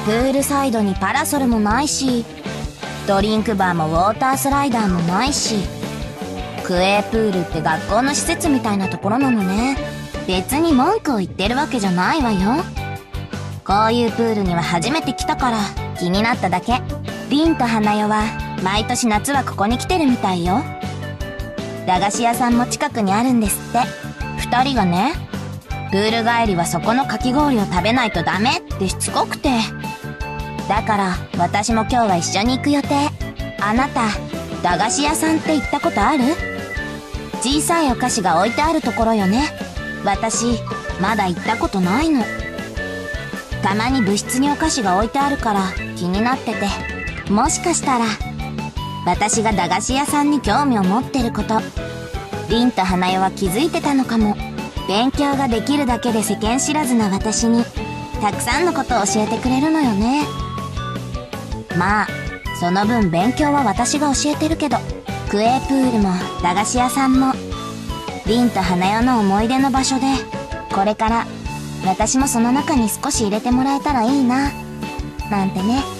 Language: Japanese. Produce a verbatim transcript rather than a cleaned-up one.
プールサイドにパラソルもないし、ドリンクバーもウォータースライダーもないし、クエープールって学校の施設みたいなところなのね。別に文句を言ってるわけじゃないわよ。こういうプールには初めて来たから気になっただけ。リンと花代は毎年夏はここに来てるみたいよ。駄菓子屋さんも近くにあるんですって。二人がね、プール帰りはそこのかき氷を食べないとダメってしつこくて。だから私も今日は一緒に行く予定。あなた、駄菓子屋さんって行ったことある？小さいお菓子が置いてあるところよね。私、まだ行ったことないの。たまに部室にお菓子が置いてあるから気になってて、もしかしたら、私が駄菓子屋さんに興味を持ってること、リンと花代は気づいてたのかも。勉強ができるだけで世間知らずな私に、たくさんのことを教えてくれるのよね。まあ、その分勉強は私が教えてるけど、クエープールも駄菓子屋さんも、リンと花代の思い出の場所で、これから私もその中に少し入れてもらえたらいいな、なんてね。